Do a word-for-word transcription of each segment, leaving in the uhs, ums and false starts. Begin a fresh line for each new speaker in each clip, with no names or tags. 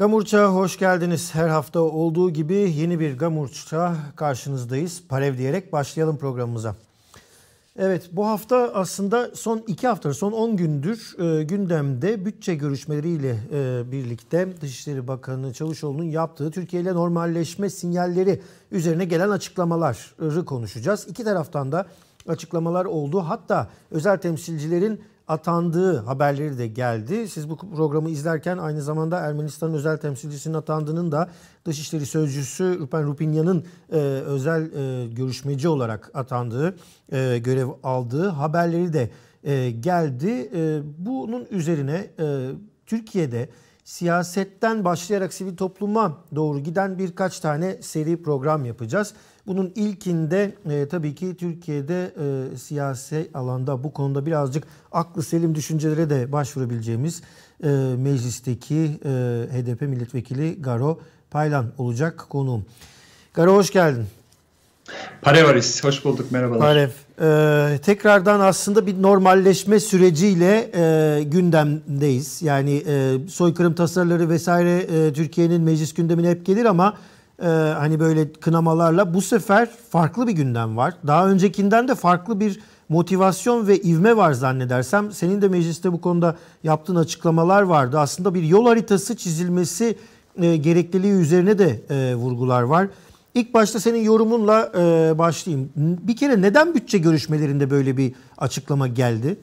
Gamurç'a hoş geldiniz. Her hafta olduğu gibi yeni bir Gamurç'a karşınızdayız. Parev diyerek başlayalım programımıza. Evet, bu hafta aslında son iki hafta, son on gündür e, gündemde bütçe görüşmeleriyle e, birlikte Dışişleri Bakanı Çavuşoğlu'nun yaptığı Türkiye ile normalleşme sinyalleri üzerine gelen açıklamaları konuşacağız. İki taraftan da açıklamalar oldu. Hatta özel temsilcilerin atandığı haberleri de geldi. Siz bu programı izlerken aynı zamanda Ermenistan'ın özel temsilcisinin atandığının da Dışişleri Sözcüsü Rupen Rupinyan'ın e, özel e, görüşmeci olarak atandığı, e, görev aldığı haberleri de e, geldi. E, bunun üzerine e, Türkiye'de siyasetten başlayarak sivil topluma doğru giden birkaç tane seri program yapacağız. Bunun ilkinde e, tabii ki Türkiye'de e, siyasi alanda bu konuda birazcık aklı selim düşüncelere de başvurabileceğimiz e, meclisteki e, H D P milletvekili Garo Paylan olacak konuğum. Garo hoş geldin.
Parev Aris, hoş bulduk, merhabalar.
Parev, e, tekrardan aslında bir normalleşme süreciyle e, gündemdeyiz. Yani e, soykırım tasarıları vesaire e, Türkiye'nin meclis gündemine hep gelir ama e, hani böyle kınamalarla bu sefer farklı bir gündem var. Daha öncekinden de farklı bir motivasyon ve ivme var zannedersem. Senin de mecliste bu konuda yaptığın açıklamalar vardı. Aslında bir yol haritası çizilmesi e, gerekliliği üzerine de e, vurgular var. İlk başta senin yorumunla e, başlayayım. Bir kere neden bütçe görüşmelerinde böyle bir açıklama geldi?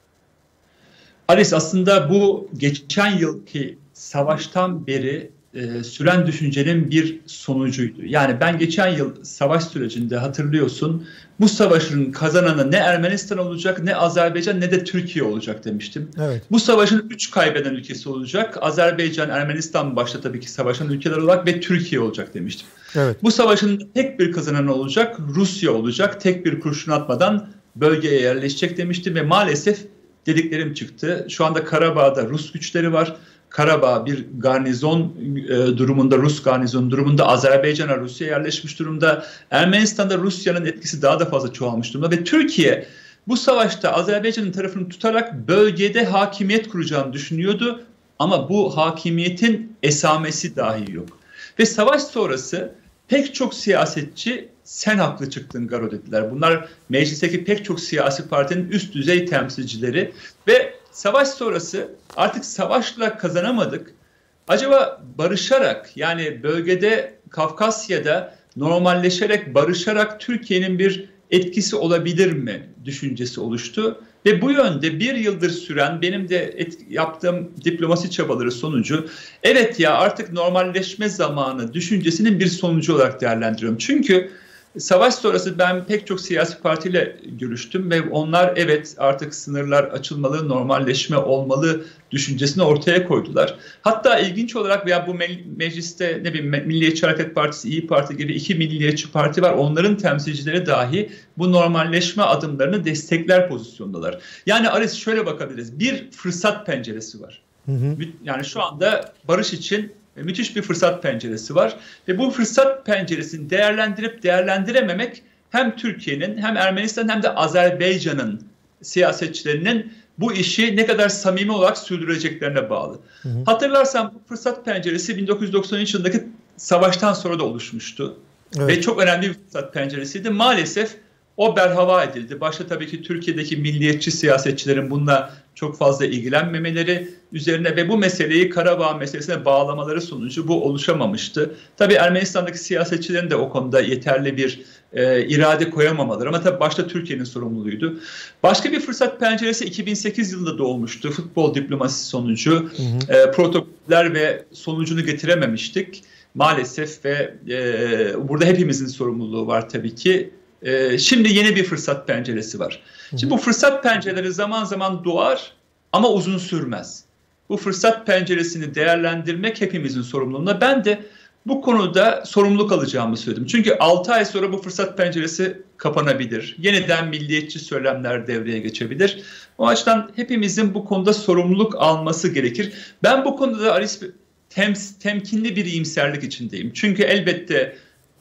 Alice, aslında bu geçen yılki savaştan beri e, süren düşüncenin bir sonucuydu. Yani ben geçen yıl savaş sürecinde hatırlıyorsun, bu savaşın kazananı ne Ermenistan olacak, ne Azerbaycan, ne de Türkiye olacak demiştim. Evet. Bu savaşın üç kaybeden ülkesi olacak. Azerbaycan, Ermenistan başta tabii ki savaşan ülkeler olarak ve Türkiye olacak demiştim. Evet. Bu savaşın tek bir kazananı olacak, Rusya olacak. Tek bir kurşun atmadan bölgeye yerleşecek demiştim ve maalesef dediklerim çıktı. Şu anda Karabağ'da Rus güçleri var. Karabağ bir garnizon e, durumunda, Rus garnizon durumunda, Azerbaycan'a Rusya yerleşmiş durumda. Ermenistan'da Rusya'nın etkisi daha da fazla çoğalmış durumda ve Türkiye bu savaşta Azerbaycan'ın tarafını tutarak bölgede hakimiyet kuracağını düşünüyordu. Ama bu hakimiyetin esamesi dahi yok. Ve savaş sonrası pek çok siyasetçi sen haklı çıktın Garo dediler. Bunlar meclisteki pek çok siyasi partinin üst düzey temsilcileri ve savaş sonrası artık savaşla kazanamadık. Acaba barışarak, yani bölgede Kafkasya'da normalleşerek, barışarak Türkiye'nin bir etkisi olabilir mi düşüncesi oluştu. Ve bu yönde bir yıldır süren benim de et, yaptığım diplomasi çabaları sonucu evet ya artık normalleşme zamanı düşüncesinin bir sonucu olarak değerlendiriyorum. Çünkü savaş sonrası ben pek çok siyasi partiyle görüştüm ve onlar evet artık sınırlar açılmalı, normalleşme olmalı düşüncesini ortaya koydular. Hatta ilginç olarak veya bu me- mecliste ne bileyim Milliyetçi Hareket Partisi, İyi Parti gibi iki milliyetçi parti var. Onların temsilcileri dahi bu normalleşme adımlarını destekler pozisyondalar. Yani Aris şöyle bakabiliriz. Bir fırsat penceresi var. Hı hı. Yani şu anda barış için müthiş bir fırsat penceresi var ve bu fırsat penceresini değerlendirip değerlendirememek hem Türkiye'nin hem Ermenistan hem de Azerbaycan'ın siyasetçilerinin bu işi ne kadar samimi olarak sürdüreceklerine bağlı. Hı hı. Hatırlarsan bu fırsat penceresi bin dokuz yüz doksan üç yılındaki savaştan sonra da oluşmuştu. Evet. Ve çok önemli bir fırsat penceresiydi. Maalesef o berhava edildi. Başta tabii ki Türkiye'deki milliyetçi siyasetçilerin bununla çok fazla ilgilenmemeleri üzerine ve bu meseleyi Karabağ meselesine bağlamaları sonucu bu oluşamamıştı. Tabii Ermenistan'daki siyasetçilerin de o konuda yeterli bir e, irade koyamamaları ama tabii başta Türkiye'nin sorumluluğuydu. Başka bir fırsat penceresi iki bin sekiz yılında doğmuştu. Futbol diplomasisi sonucu hı hı. E, protokoller ve sonucunu getirememiştik maalesef ve e, burada hepimizin sorumluluğu var tabii ki. Şimdi yeni bir fırsat penceresi var. Şimdi bu fırsat pencereleri zaman zaman doğar ama uzun sürmez. Bu fırsat penceresini değerlendirmek hepimizin sorumluluğunda. Ben de bu konuda sorumluluk alacağımı söyledim. Çünkü altı ay sonra bu fırsat penceresi kapanabilir. Yeniden milliyetçi söylemler devreye geçebilir. O açıdan hepimizin bu konuda sorumluluk alması gerekir. Ben bu konuda da Aris tem, temkinli bir iyimserlik içindeyim. Çünkü elbette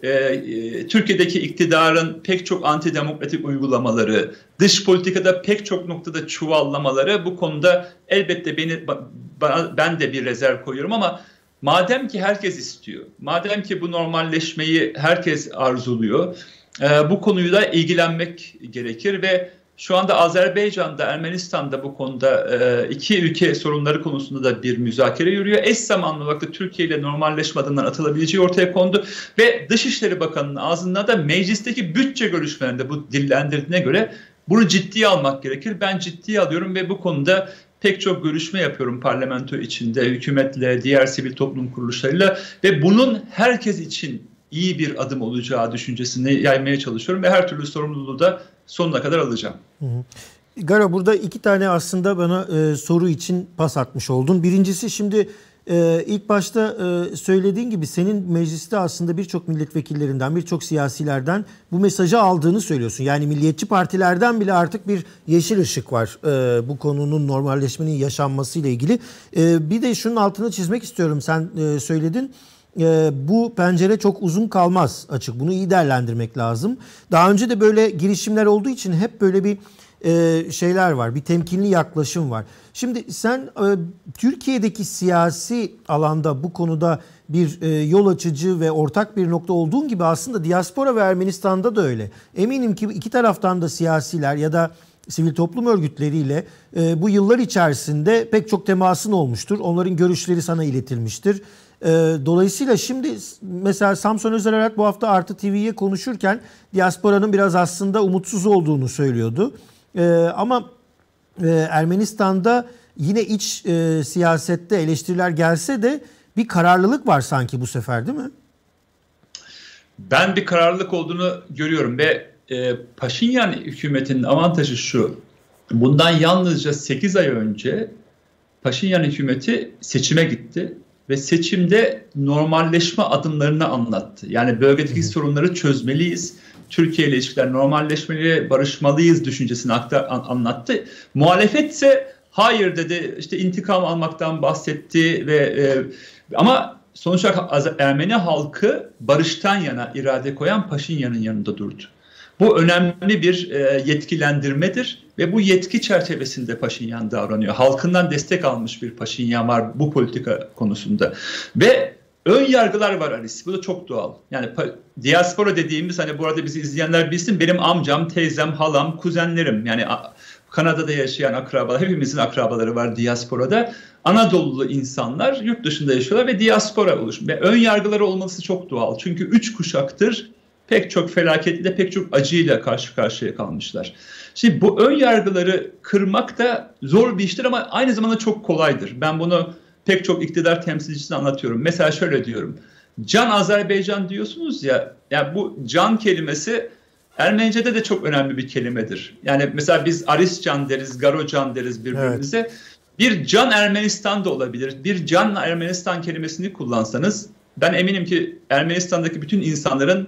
Ee, Türkiye'deki iktidarın pek çok antidemokratik uygulamaları, dış politikada pek çok noktada çuvallamaları bu konuda elbette beni bana, ben de bir rezerv koyuyorum ama madem ki herkes istiyor, madem ki bu normalleşmeyi herkes arzuluyor, e, bu konuyla ilgilenmek gerekir ve şu anda Azerbaycan'da, Ermenistan'da bu konuda e, iki ülke sorunları konusunda da bir müzakere yürüyor. Eş zamanlı olarak da Türkiye ile normalleşme adımından atılabileceği ortaya kondu ve Dışişleri Bakanı'nın ağzında da meclisteki bütçe görüşmelerinde bu dillendirdiğine göre bunu ciddiye almak gerekir. Ben ciddiye alıyorum ve bu konuda pek çok görüşme yapıyorum parlamento içinde, hükümetle, diğer sivil toplum kuruluşlarıyla ve bunun herkes için iyi bir adım olacağı düşüncesini yaymaya çalışıyorum ve her türlü sorumluluğu da sonuna kadar alacağım.
Hı hı. Garo, burada iki tane aslında bana e, soru için pas atmış oldun. Birincisi, şimdi e, ilk başta e, söylediğin gibi senin mecliste aslında birçok milletvekillerinden, birçok siyasilerden bu mesajı aldığını söylüyorsun. Yani milliyetçi partilerden bile artık bir yeşil ışık var e, bu konunun normalleşmenin yaşanmasıyla ilgili. E, bir de şunun altını çizmek istiyorum, sen e, söyledin. Ee, bu pencere çok uzun kalmaz, açık. Bunu iyi değerlendirmek lazım. Daha önce de böyle girişimler olduğu için hep böyle bir e, şeyler var. Bir temkinli yaklaşım var. Şimdi sen e, Türkiye'deki siyasi alanda bu konuda bir e, yol açıcı ve ortak bir nokta olduğun gibi aslında diaspora ve Ermenistan'da da öyle. Eminim ki iki taraftan da siyasiler ya da sivil toplum örgütleriyle e, bu yıllar içerisinde pek çok temasın olmuştur. Onların görüşleri sana iletilmiştir. Dolayısıyla şimdi mesela Samson Özarak bu hafta Artı T V'ye konuşurken diasporanın biraz aslında umutsuz olduğunu söylüyordu. Ama Ermenistan'da yine iç siyasette eleştiriler gelse de bir kararlılık var sanki bu sefer, değil mi?
Ben bir kararlılık olduğunu görüyorum ve Paşinyan hükümetinin avantajı şu: bundan yalnızca sekiz ay önce Paşinyan hükümeti seçime gitti ve seçimde normalleşme adımlarını anlattı. Yani bölgedeki Hı. sorunları çözmeliyiz, Türkiye ile ilişkiler normalleşmeli, barışmalıyız düşüncesini aktar, an, anlattı. Muhalefet ise hayır dedi, işte intikam almaktan bahsetti ve e, ama sonuç olarak Ermeni halkı barıştan yana irade koyan Paşinyan'ın yanında durdu. Bu önemli bir e, yetkilendirmedir ve bu yetki çerçevesinde Paşinyan davranıyor. Halkından destek almış bir Paşinyan var bu politika konusunda. Ve ön yargılar var Aris. Bu da çok doğal. Yani diaspora dediğimiz, hani bu arada bizi izleyenler bilsin, benim amcam, teyzem, halam, kuzenlerim, yani Kanada'da yaşayan akrabalar, hepimizin akrabaları var diasporada. Anadolu'lu insanlar yurt dışında yaşıyorlar ve diaspora oluşmuş. Ve ön yargıları olması çok doğal. Çünkü üç kuşaktır pek çok felaketle, pek çok acıyla karşı karşıya kalmışlar. Şimdi bu ön yargıları kırmak da zor bir iştir ama aynı zamanda çok kolaydır. Ben bunu pek çok iktidar temsilcisine anlatıyorum. Mesela şöyle diyorum: Can Azerbaycan diyorsunuz ya, yani bu can kelimesi Ermenice'de de çok önemli bir kelimedir. Yani mesela biz Aris Can deriz, Garo Can deriz birbirimize. Evet. Bir Can Ermenistan da olabilir. Bir Can Ermenistan kelimesini kullansanız ben eminim ki Ermenistan'daki bütün insanların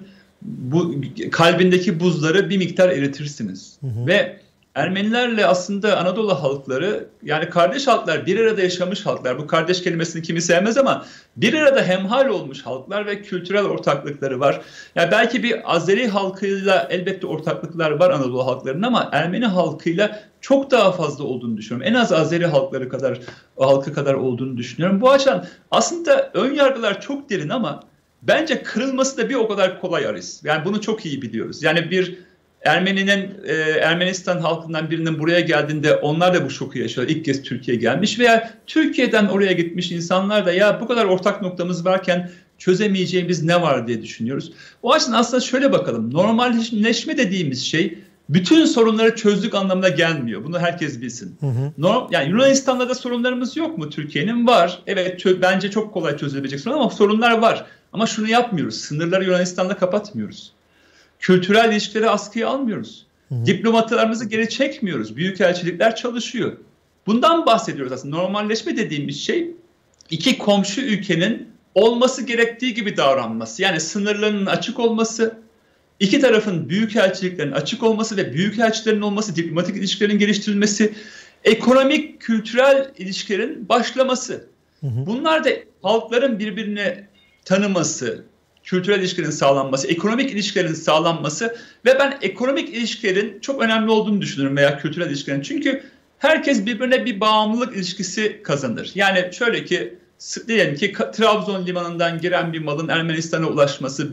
bu kalbindeki buzları bir miktar eritirsiniz. Hı hı. Ve Ermenilerle aslında Anadolu halkları, yani kardeş halklar, bir arada yaşamış halklar. Bu kardeş kelimesini kimi sevmez ama bir arada hemhal olmuş halklar ve kültürel ortaklıkları var. Yani belki bir Azeri halkıyla elbette ortaklıklar var Anadolu halklarının ama Ermeni halkıyla çok daha fazla olduğunu düşünüyorum. En az Azeri halkları kadar, halkı kadar olduğunu düşünüyorum. Bu açıdan aslında ön yargılar çok derin ama bence kırılması da bir o kadar kolay Aris. Yani bunu çok iyi biliyoruz. Yani bir Ermeninin, e, Ermenistan halkından birinin buraya geldiğinde onlar da bu şoku yaşıyor. İlk kez Türkiye'ye gelmiş veya Türkiye'den oraya gitmiş insanlar da ya bu kadar ortak noktamız varken çözemeyeceğimiz ne var diye düşünüyoruz. O açıdan aslında şöyle bakalım. Normalleşme dediğimiz şey bütün sorunları çözdük anlamına gelmiyor. Bunu herkes bilsin. Hı hı. Norm, yani Yunanistan'da da sorunlarımız yok mu? Türkiye'nin var. Evet, çö- bence çok kolay çözülebilecek sorun ama sorunlar var. Ama şunu yapmıyoruz. Sınırları Yunanistan'da kapatmıyoruz. Kültürel ilişkileri askıya almıyoruz. Hı hı. Diplomatlarımızı geri çekmiyoruz. Büyükelçilikler çalışıyor. Bundan bahsediyoruz aslında. Normalleşme dediğimiz şey iki komşu ülkenin olması gerektiği gibi davranması. Yani sınırlarının açık olması, iki tarafın büyükelçiliklerin açık olması ve büyükelçilerin olması, diplomatik ilişkilerin geliştirilmesi, ekonomik, kültürel ilişkilerin başlaması. Hı hı. Bunlar da halkların birbirini tanıması, kültürel ilişkilerin sağlanması, ekonomik ilişkilerin sağlanması ve ben ekonomik ilişkilerin çok önemli olduğunu düşünüyorum veya kültürel ilişkilerin. Çünkü herkes birbirine bir bağımlılık ilişkisi kazanır. Yani şöyle ki diyelim ki Trabzon limanından giren bir malın Ermenistan'a ulaşması,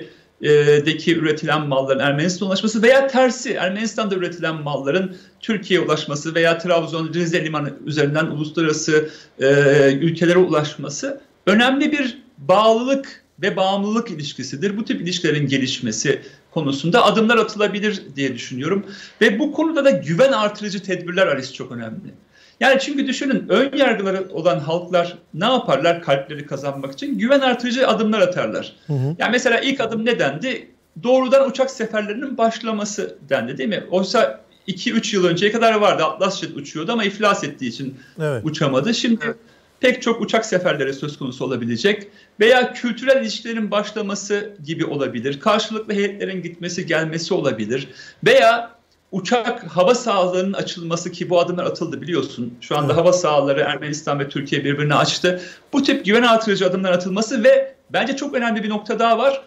bölgedeki üretilen malların Ermenistan'a ulaşması veya tersi Ermenistan'da üretilen malların Türkiye'ye ulaşması veya Trabzon Rize limanı üzerinden uluslararası e, ülkelere ulaşması önemli bir bağlılık ve bağımlılık ilişkisidir. Bu tip ilişkilerin gelişmesi konusunda adımlar atılabilir diye düşünüyorum. Ve bu konuda da güven artırıcı tedbirler Aris çok önemli. Yani çünkü düşünün, ön yargıları olan halklar ne yaparlar kalpleri kazanmak için? Güven artırıcı adımlar atarlar. Hı hı. Yani mesela ilk adım ne dendi? Doğrudan uçak seferlerinin başlaması dendi, değil mi? Oysa iki üç yıl önceye kadar vardı. Atlasjet uçuyordu ama iflas ettiği için evet. uçamadı. Şimdi evet. pek çok uçak seferleri söz konusu olabilecek veya kültürel ilişkilerin başlaması gibi olabilir. Karşılıklı heyetlerin gitmesi, gelmesi olabilir veya uçak hava sahalarının açılması, ki bu adımlar atıldı biliyorsun. Şu anda evet. hava sahaları Ermenistan ve Türkiye birbirine açtı. Bu tip güven artırıcı adımlar atılması ve bence çok önemli bir nokta daha var.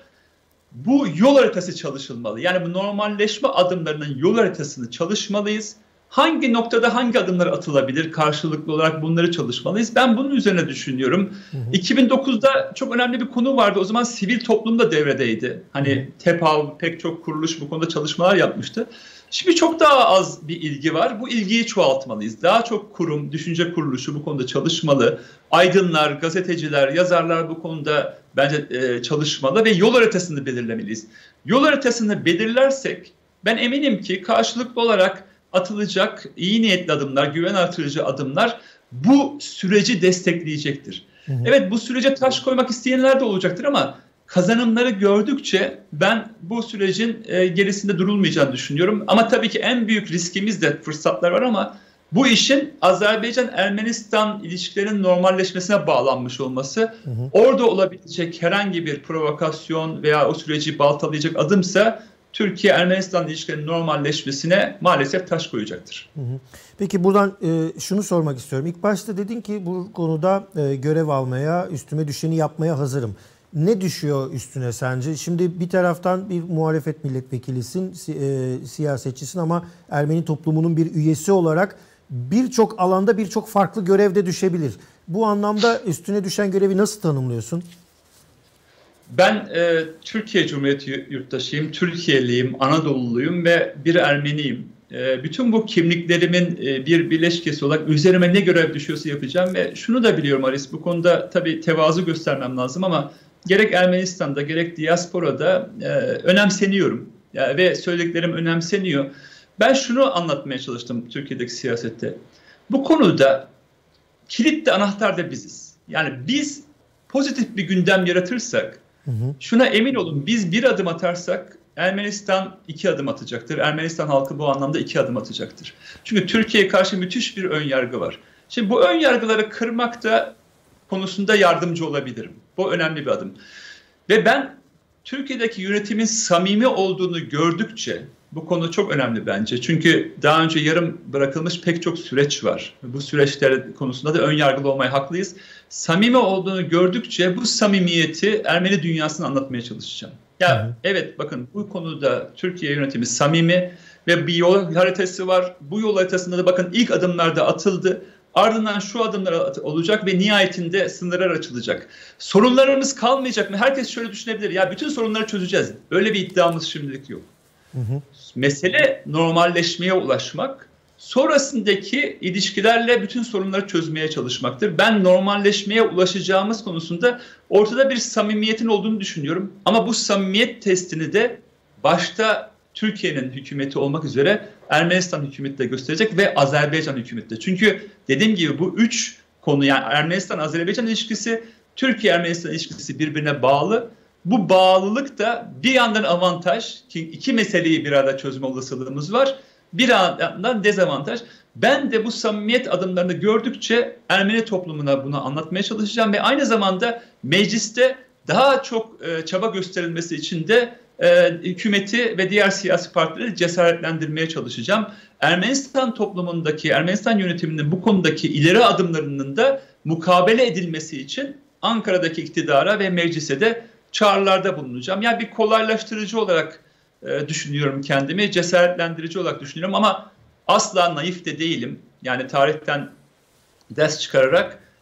Bu yol haritası çalışılmalı. Yani bu normalleşme adımlarının yol haritasını çalışmalıyız. Hangi noktada hangi adımlar atılabilir? Karşılıklı olarak bunları çalışmalıyız. Ben bunun üzerine düşünüyorum. Hı hı. iki bin dokuzda çok önemli bir konu vardı. O zaman sivil toplum da devredeydi. Hani TEPAV, pek çok kuruluş bu konuda çalışmalar yapmıştı. Şimdi çok daha az bir ilgi var. Bu ilgiyi çoğaltmalıyız. Daha çok kurum, düşünce kuruluşu bu konuda çalışmalı. Aydınlar, gazeteciler, yazarlar bu konuda bence e, çalışmalı ve yol haritasını belirlemeliyiz. Yol haritasını belirlersek ben eminim ki karşılıklı olarak atılacak iyi niyetli adımlar, güven artırıcı adımlar bu süreci destekleyecektir. Hı hı. Evet, bu sürece taş koymak isteyenler de olacaktır ama kazanımları gördükçe ben bu sürecin e, gerisinde durulmayacağını düşünüyorum. Ama tabii ki en büyük riskimiz de fırsatlar var ama bu işin Azerbaycan-Ermenistan ilişkilerinin normalleşmesine bağlanmış olması, hı hı. orada olabilecek herhangi bir provokasyon veya o süreci baltalayacak adımsa Türkiye-Ermenistan ilişkilerinin normalleşmesine maalesef taş koyacaktır.
Hı hı. Peki buradan e, şunu sormak istiyorum. İlk başta dedin ki bu konuda e, görev almaya, üstüme düşeni yapmaya hazırım. Ne düşüyor üstüne sence? Şimdi bir taraftan bir muhalefet milletvekilisin, e, siyasetçisin ama Ermeni toplumunun bir üyesi olarak birçok alanda birçok farklı görevde düşebilir. Bu anlamda üstüne düşen görevi nasıl tanımlıyorsun?
Ben e, Türkiye Cumhuriyeti yurttaşıyım, Türkiye'liyim, Anadolu'luyum ve bir Ermeniyim. E, bütün bu kimliklerimin e, bir birleşkesi olarak üzerime ne görev düşüyorsa yapacağım ve şunu da biliyorum Aris, bu konuda tabii tevazu göstermem lazım ama gerek Ermenistan'da gerek diasporada e, önemseniyorum yani ve söylediklerim önemseniyor. Ben şunu anlatmaya çalıştım Türkiye'deki siyasette. Bu konuda kilit de anahtar da biziz. Yani biz pozitif bir gündem yaratırsak, hı hı. şuna emin olun, biz bir adım atarsak Ermenistan iki adım atacaktır. Ermenistan halkı bu anlamda iki adım atacaktır. Çünkü Türkiye'ye karşı müthiş bir ön yargı var. Şimdi bu ön yargıları kırmak da konusunda yardımcı olabilirim. Bu önemli bir adım. Ve ben Türkiye'deki yönetimin samimi olduğunu gördükçe, bu konu çok önemli bence. Çünkü daha önce yarım bırakılmış pek çok süreç var. Bu süreçler konusunda da ön yargılı olmaya haklıyız. Samimi olduğunu gördükçe bu samimiyeti Ermeni dünyasına anlatmaya çalışacağım. Ya hı. evet, bakın bu konuda Türkiye yönetimi samimi ve bir yol haritası var. Bu yol haritasında da bakın ilk adımlarda atıldı. Ardından şu adımlar olacak ve nihayetinde sınırlar açılacak. Sorunlarımız kalmayacak mı? Herkes şöyle düşünebilir. Ya bütün sorunları çözeceğiz. Öyle bir iddiamız şimdilik yok. Hı hı. Mesele normalleşmeye ulaşmak. Sonrasındaki ilişkilerle bütün sorunları çözmeye çalışmaktır. Ben normalleşmeye ulaşacağımız konusunda ortada bir samimiyetin olduğunu düşünüyorum. Ama bu samimiyet testini de başta Türkiye'nin hükümeti olmak üzere Ermenistan hükümeti de gösterecek ve Azerbaycan hükümeti de. Çünkü dediğim gibi bu üç konu, yani Ermenistan-Azerbaycan ilişkisi, Türkiye-Ermenistan ilişkisi birbirine bağlı. Bu bağlılık da bir yandan avantaj, ki iki meseleyi bir arada çözme olasılığımız var. Bir yandan dezavantaj. Ben de bu samimiyet adımlarını gördükçe Ermeni toplumuna bunu anlatmaya çalışacağım ve aynı zamanda mecliste daha çok e, çaba gösterilmesi için de e, hükümeti ve diğer siyasi partileri cesaretlendirmeye çalışacağım. Ermenistan toplumundaki, Ermenistan yönetiminin bu konudaki ileri adımlarının da mukabele edilmesi için Ankara'daki iktidara ve meclise de çağrılarda bulunacağım. Yani bir kolaylaştırıcı olarak e, düşünüyorum kendimi, cesaretlendirici olarak düşünüyorum ama asla naif de değilim. Yani tarihten ders çıkararak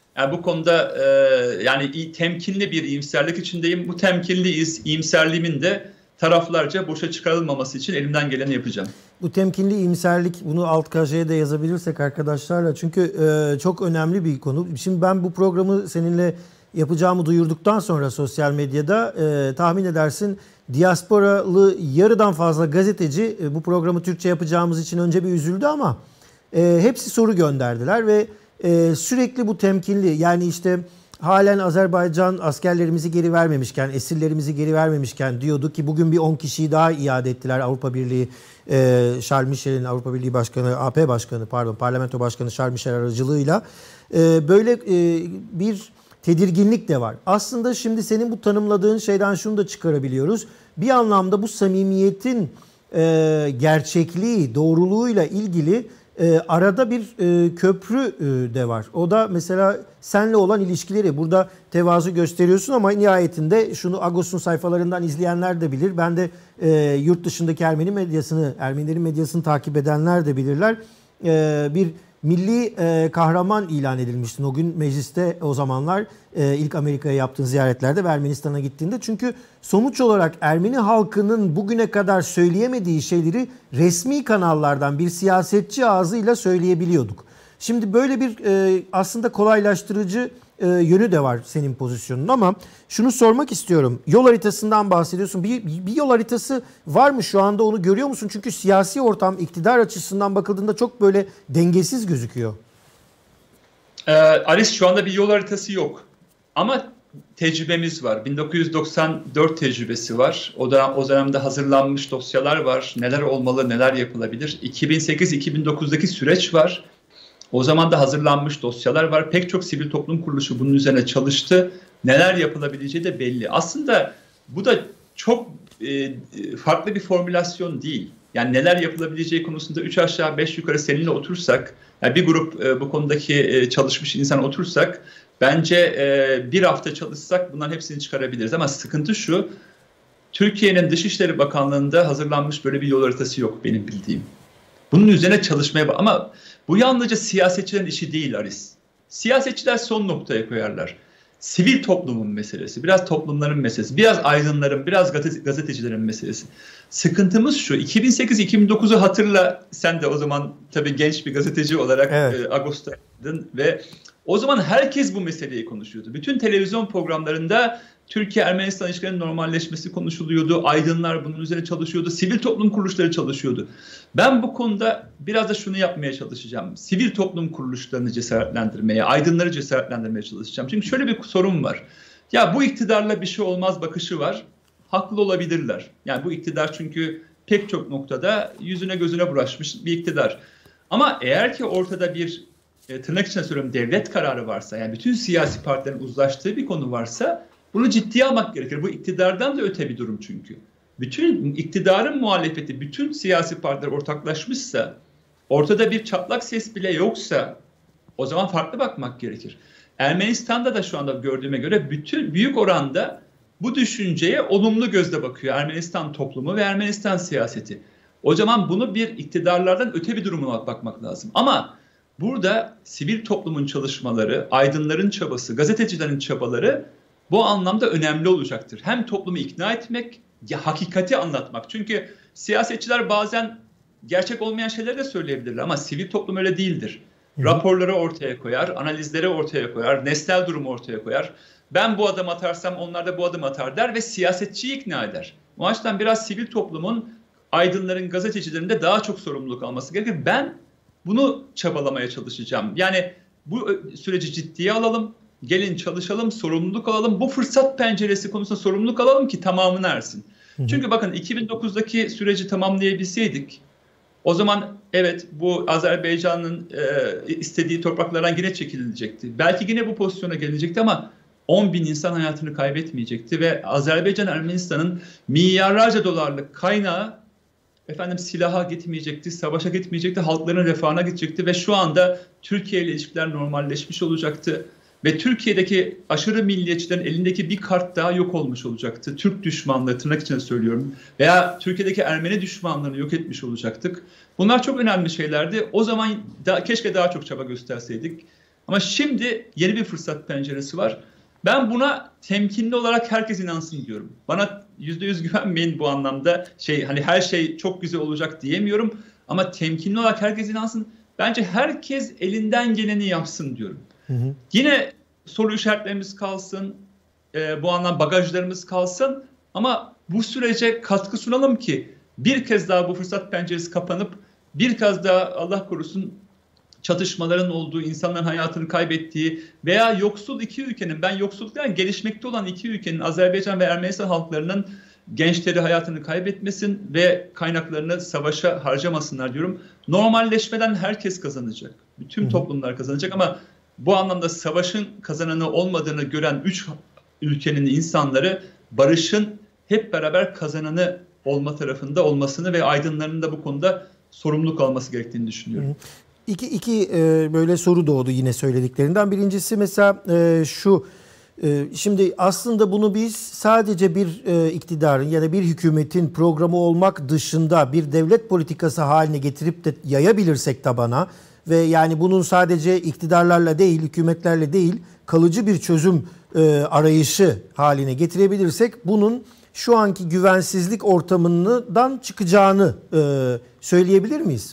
Yani bu konuda e, yani temkinli bir iyimserlik içindeyim. Bu temkinli iyimserliğimin de taraflarca boşa çıkarılmaması için elimden geleni yapacağım.
Bu temkinli iyimserlik, bunu alt köşeye de yazabilirsek arkadaşlarla, çünkü e, çok önemli bir konu. Şimdi ben bu programı seninle yapacağımı duyurduktan sonra sosyal medyada e, tahmin edersin diasporalı yarıdan fazla gazeteci e, bu programı Türkçe yapacağımız için önce bir üzüldü ama e, hepsi soru gönderdiler ve e, sürekli bu temkinli, yani işte halen Azerbaycan askerlerimizi geri vermemişken, esirlerimizi geri vermemişken diyordu ki bugün bir on kişiyi daha iade ettiler Avrupa Birliği, e, Charles Michel'in, Avrupa Birliği Başkanı, A P Başkanı pardon, Parlamento Başkanı Charles Michel aracılığıyla e, böyle e, bir tedirginlik de var. Aslında şimdi senin bu tanımladığın şeyden şunu da çıkarabiliyoruz. Bir anlamda bu samimiyetin e, gerçekliği, doğruluğuyla ilgili e, arada bir e, köprü e, de var. O da mesela seninle olan ilişkileri. Burada tevazu gösteriyorsun ama nihayetinde şunu Agos'un sayfalarından izleyenler de bilir. Ben de e, yurt dışındaki Ermeni medyasını, Ermenilerin medyasını takip edenler de bilirler. E, bir milli e, kahraman ilan edilmiştin o gün mecliste, o zamanlar e, ilk Amerika'ya yaptığın ziyaretlerde ve Ermenistan'a gittiğinde. Çünkü sonuç olarak Ermeni halkının bugüne kadar söyleyemediği şeyleri resmi kanallardan bir siyasetçi ağzıyla söyleyebiliyorduk. Şimdi böyle bir e, aslında kolaylaştırıcı e, yönü de var senin pozisyonun, ama şunu sormak istiyorum. Yol haritasından bahsediyorsun. Bir, bir yol haritası var mı şu anda, onu görüyor musun? Çünkü siyasi ortam iktidar açısından bakıldığında çok böyle dengesiz gözüküyor.
Ee, Aris, şu anda bir yol haritası yok. Ama tecrübemiz var. bin dokuz yüz doksan dört tecrübesi var. O da o dönemde hazırlanmış dosyalar var. Neler olmalı, neler yapılabilir. iki bin sekiz iki bin dokuzdaki süreç var. O zaman da hazırlanmış dosyalar var. Pek çok sivil toplum kuruluşu bunun üzerine çalıştı. Neler yapılabileceği de belli. Aslında bu da çok e, farklı bir formülasyon değil. Yani neler yapılabileceği konusunda üç aşağı beş yukarı seninle otursak, yani bir grup e, bu konudaki e, çalışmış insan otursak, bence e, bir hafta çalışsak bunların hepsini çıkarabiliriz. Ama sıkıntı şu, Türkiye'nin Dışişleri Bakanlığı'nda hazırlanmış böyle bir yol haritası yok benim bildiğim. Bunun üzerine çalışmaya bak. Ama bu yalnızca siyasetçilerin işi değil Aris. Siyasetçiler son noktaya koyarlar. Sivil toplumun meselesi, biraz toplumların meselesi, biraz aydınların, biraz gazetecilerin meselesi. Sıkıntımız şu, iki bin sekiz iki bin dokuzu hatırla, sen de o zaman tabii genç bir gazeteci olarak evet. e, Ağustos'taydın ve o zaman herkes bu meseleyi konuşuyordu. Bütün televizyon programlarında Türkiye-Ermenistan ilişkilerinin normalleşmesi konuşuluyordu. Aydınlar bunun üzerine çalışıyordu. Sivil toplum kuruluşları çalışıyordu. Ben bu konuda biraz da şunu yapmaya çalışacağım. Sivil toplum kuruluşlarını cesaretlendirmeye, aydınları cesaretlendirmeye çalışacağım. Çünkü şöyle bir sorun var. Ya bu iktidarla bir şey olmaz bakışı var. Haklı olabilirler. Yani bu iktidar çünkü pek çok noktada yüzüne gözüne bulaşmış bir iktidar. Ama eğer ki ortada bir e, tırnak içine söylüyorum devlet kararı varsa, yani bütün siyasi partilerin uzlaştığı bir konu varsa bunu ciddiye almak gerekir. Bu iktidardan da öte bir durum çünkü. Bütün iktidarın muhalefeti, bütün siyasi partiler ortaklaşmışsa, ortada bir çatlak ses bile yoksa o zaman farklı bakmak gerekir. Ermenistan'da da şu anda gördüğüme göre bütün büyük oranda bu düşünceye olumlu gözle bakıyor Ermenistan toplumu ve Ermenistan siyaseti. O zaman bunu bir iktidarlardan öte bir durumuna bakmak lazım. Ama burada sivil toplumun çalışmaları, aydınların çabası, gazetecilerin çabaları bu anlamda önemli olacaktır. Hem toplumu ikna etmek, ya hakikati anlatmak. Çünkü siyasetçiler bazen gerçek olmayan şeyleri de söyleyebilirler ama sivil toplum öyle değildir. Hı. Raporları ortaya koyar, analizleri ortaya koyar, nesnel durumu ortaya koyar. Ben bu adım atarsam onlar da bu adım atar der ve siyasetçiyi ikna eder. O açıdan biraz sivil toplumun, aydınların, gazetecilerin de daha çok sorumluluk alması gerekir. Ben bunu çabalamaya çalışacağım. Yani bu süreci ciddiye alalım. Gelin çalışalım, sorumluluk alalım. Bu fırsat penceresi konusunda sorumluluk alalım ki tamamını ersin. Hı hı. Çünkü bakın iki bin dokuzdaki süreci tamamlayabilseydik, o zaman evet bu Azerbaycan'ın e, istediği topraklardan yine çekilecekti. Belki yine bu pozisyona gelecekti ama on bin insan hayatını kaybetmeyecekti ve Azerbaycan, Ermenistan'ın milyarlarca dolarlık kaynağı efendim silaha gitmeyecekti, savaşa gitmeyecekti, halkların refahına gidecekti ve şu anda Türkiye ile ilişkiler normalleşmiş olacaktı. Ve Türkiye'deki aşırı milliyetçilerin elindeki bir kart daha yok olmuş olacaktı. Türk düşmanlığı, tırnak içinde söylüyorum. Veya Türkiye'deki Ermeni düşmanlığını yok etmiş olacaktık. Bunlar çok önemli şeylerdi. O zaman da, keşke daha çok çaba gösterseydik. Ama şimdi yeni bir fırsat penceresi var. Ben buna temkinli olarak herkes inansın diyorum. Bana yüzde yüz güvenmeyin bu anlamda. Şey hani her şey çok güzel olacak diyemiyorum. Ama temkinli olarak herkes inansın. Bence herkes elinden geleni yapsın diyorum. Hı hı. Yine soru işaretlerimiz kalsın. E, bu anlamda bagajlarımız kalsın. Ama bu sürece katkı sunalım ki bir kez daha bu fırsat penceresi kapanıp bir kez daha Allah korusun çatışmaların olduğu, insanların hayatını kaybettiği veya yoksul iki ülkenin, ben yoksulluktan gelişmekte olan iki ülkenin, Azerbaycan ve Ermenistan halklarının gençleri hayatını kaybetmesin ve kaynaklarını savaşa harcamasınlar diyorum. Normalleşmeden herkes kazanacak. Bütün toplumlar kazanacak ama bu anlamda savaşın kazananı olmadığını gören üç ülkenin insanları barışın hep beraber kazananı olma tarafında olmasını ve aydınların da bu konuda sorumluluk alması gerektiğini düşünüyorum.
İki, iki e, böyle soru doğdu yine söylediklerinden. Birincisi mesela e, şu, e, şimdi aslında bunu biz sadece bir e, iktidarın ya da bir hükümetin programı olmak dışında bir devlet politikası haline getirip de yayabilirsek tabana ve yani bunun sadece iktidarlarla değil, hükümetlerle değil, kalıcı bir çözüm e, arayışı haline getirebilirsek bunun şu anki güvensizlik ortamından çıkacağını e, söyleyebilir miyiz?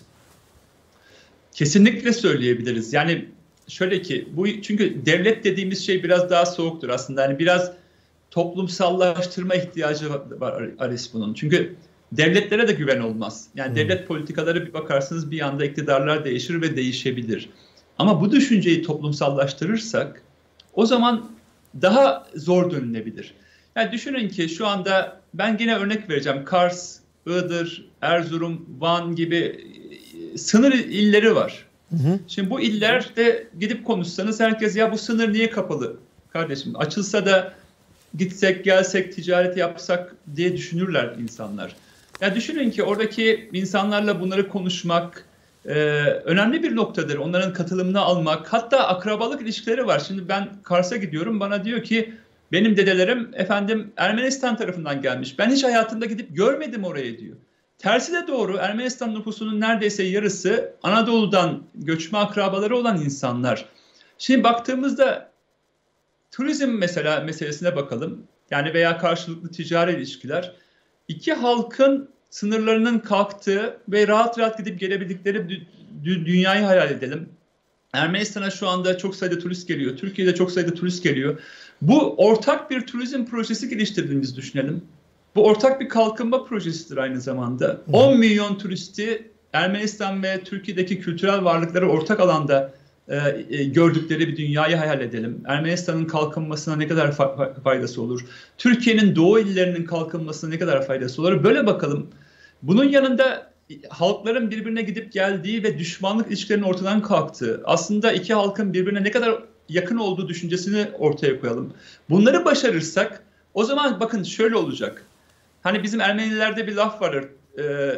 Kesinlikle söyleyebiliriz. Yani şöyle ki bu çünkü devlet dediğimiz şey biraz daha soğuktur aslında. Yani biraz toplumsallaştırma ihtiyacı var Aris bunun. Çünkü devletlere de güven olmaz. Yani hmm. devlet politikaları bir bakarsınız bir anda iktidarlar değişir ve değişebilir. Ama bu düşünceyi toplumsallaştırırsak o zaman daha zor dönülebilir. Yani düşünün ki şu anda ben yine örnek vereceğim. Kars, Iğdır, Erzurum, Van gibi sınır illeri var. Hı hı. Şimdi bu illerde gidip konuşsanız herkes ya bu sınır niye kapalı kardeşim? Açılsa da gitsek gelsek ticaret yapsak diye düşünürler insanlar. Ya düşünün ki oradaki insanlarla bunları konuşmak e, önemli bir noktadır. Onların katılımını almak, hatta akrabalık ilişkileri var. Şimdi ben Kars'a gidiyorum, bana diyor ki benim dedelerim efendim Ermenistan tarafından gelmiş. Ben hiç hayatımda gidip görmedim orayı diyor. Tersi de doğru. Ermenistan nüfusunun neredeyse yarısı Anadolu'dan göçme akrabaları olan insanlar. Şimdi baktığımızda turizm mesela meselesine bakalım. Yani veya karşılıklı ticari ilişkiler. İki halkın sınırlarının kalktığı ve rahat rahat gidip gelebildikleri dü- dü- dünyayı hayal edelim. Ermenistan'a şu anda çok sayıda turist geliyor. Türkiye'de çok sayıda turist geliyor. Bu ortak bir turizm projesi geliştirdiğimizi düşünelim. Bu ortak bir kalkınma projesidir aynı zamanda. on milyon turisti Ermenistan ve Türkiye'deki kültürel varlıkları ortak alanda e, e, gördükleri bir dünyayı hayal edelim. Ermenistan'ın kalkınmasına ne kadar fa- faydası olur? Türkiye'nin doğu illerinin kalkınmasına ne kadar faydası olur? Böyle bakalım. Bunun yanında halkların birbirine gidip geldiği ve düşmanlık ilişkilerinin ortadan kalktığı, aslında iki halkın birbirine ne kadar yakın olduğu düşüncesini ortaya koyalım. Bunları başarırsak o zaman bakın şöyle olacak. Hani bizim Ermenilerde bir laf vardır, e,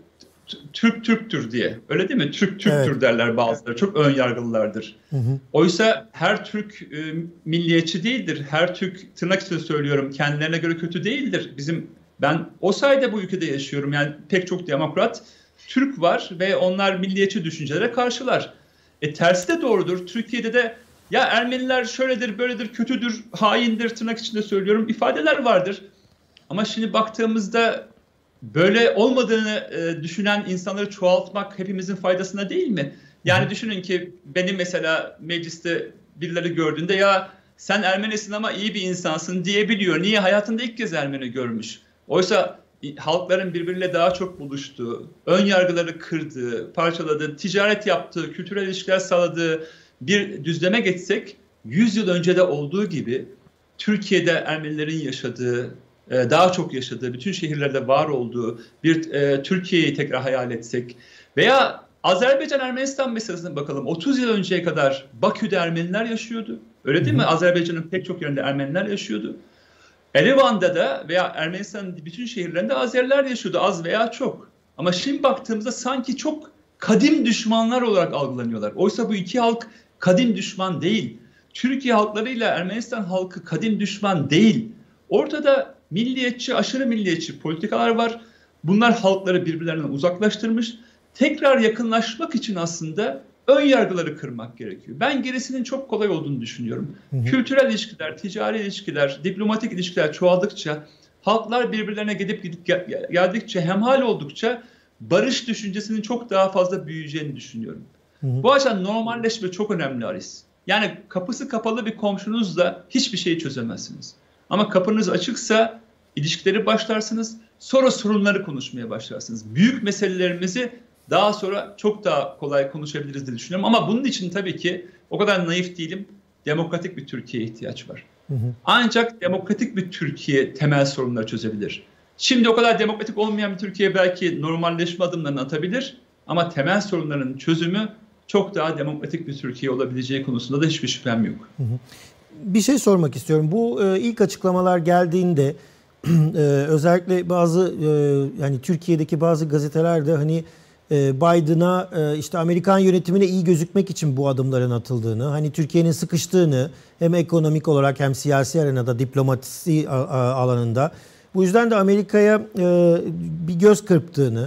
Türk Türktür diye. Öyle değil mi? Türk Türktür evet. derler bazıları. Çok ön yargılılardır. Hı hı. Oysa her Türk e, milliyetçi değildir. Her Türk, tırnak içinde söylüyorum, kendilerine göre kötü değildir. Bizim ben o sayede bu ülkede yaşıyorum. Yani pek çok demokrat Türk var ve onlar milliyetçi düşüncelere karşılar. E tersi de doğrudur. Türkiye'de de ya Ermeniler şöyledir, böyledir, kötüdür, haindir, tırnak içinde söylüyorum, ifadeler vardır. Ama şimdi baktığımızda böyle olmadığını e, düşünen insanları çoğaltmak hepimizin faydasına değil mi? Yani düşünün ki beni mesela mecliste birileri gördüğünde ya sen Ermenisin ama iyi bir insansın diyebiliyor. Niye? Hayatında ilk kez Ermeni görmüş. Oysa halkların birbiriyle daha çok buluştuğu, ön yargıları kırdığı, parçaladığı, ticaret yaptığı, kültürel ilişkiler sağladığı bir düzleme geçsek yüz yıl önce de olduğu gibi Türkiye'de Ermenilerin yaşadığı, daha çok yaşadığı, bütün şehirlerde var olduğu bir e, Türkiye'yi tekrar hayal etsek veya Azerbaycan-Ermenistan meselesine bakalım. otuz yıl önceye kadar Bakü'de Ermeniler yaşıyordu. Öyle değil mi? Azerbaycan'ın pek çok yerinde Ermeniler yaşıyordu. Erivan'da da veya Ermenistan'ın bütün şehirlerinde Azeriler yaşıyordu, az veya çok. Ama şimdi baktığımızda sanki çok kadim düşmanlar olarak algılanıyorlar. Oysa bu iki halk kadim düşman değil. Türkiye halklarıyla Ermenistan halkı kadim düşman değil. Ortada milliyetçi, aşırı milliyetçi politikalar var. Bunlar halkları birbirlerinden uzaklaştırmış. Tekrar yakınlaşmak için aslında ön yargıları kırmak gerekiyor. Ben gerisinin çok kolay olduğunu düşünüyorum. Hı hı. Kültürel ilişkiler, ticari ilişkiler, diplomatik ilişkiler çoğaldıkça, halklar birbirlerine gidip gidip gel geldikçe, hemhal oldukça barış düşüncesinin çok daha fazla büyüyeceğini düşünüyorum. Hı hı. Bu açıdan normalleşme çok önemli Aris. Yani kapısı kapalı bir komşunuzla hiçbir şeyi çözemezsiniz. Ama kapınız açıksa ilişkileri başlarsınız, sonra sorunları konuşmaya başlarsınız. Büyük meselelerimizi daha sonra çok daha kolay konuşabiliriz diye düşünüyorum. Ama bunun için tabii ki o kadar naif değilim. Demokratik bir Türkiye'ye ihtiyaç var. Hı hı. Ancak demokratik bir Türkiye temel sorunları çözebilir. Şimdi o kadar demokratik olmayan bir Türkiye belki normalleşme adımlarını atabilir. Ama temel sorunların çözümü çok daha demokratik bir Türkiye olabileceği konusunda da hiçbir şüphem yok. Hı hı.
Bir şey sormak istiyorum. Bu e, ilk açıklamalar geldiğinde e, özellikle bazı e, yani Türkiye'deki bazı gazetelerde hani Biden'a işte Amerikan yönetimine iyi gözükmek için bu adımların atıldığını, hani Türkiye'nin sıkıştığını hem ekonomik olarak hem siyasi arenada, diplomasi alanında, bu yüzden de Amerika'ya bir göz kırptığını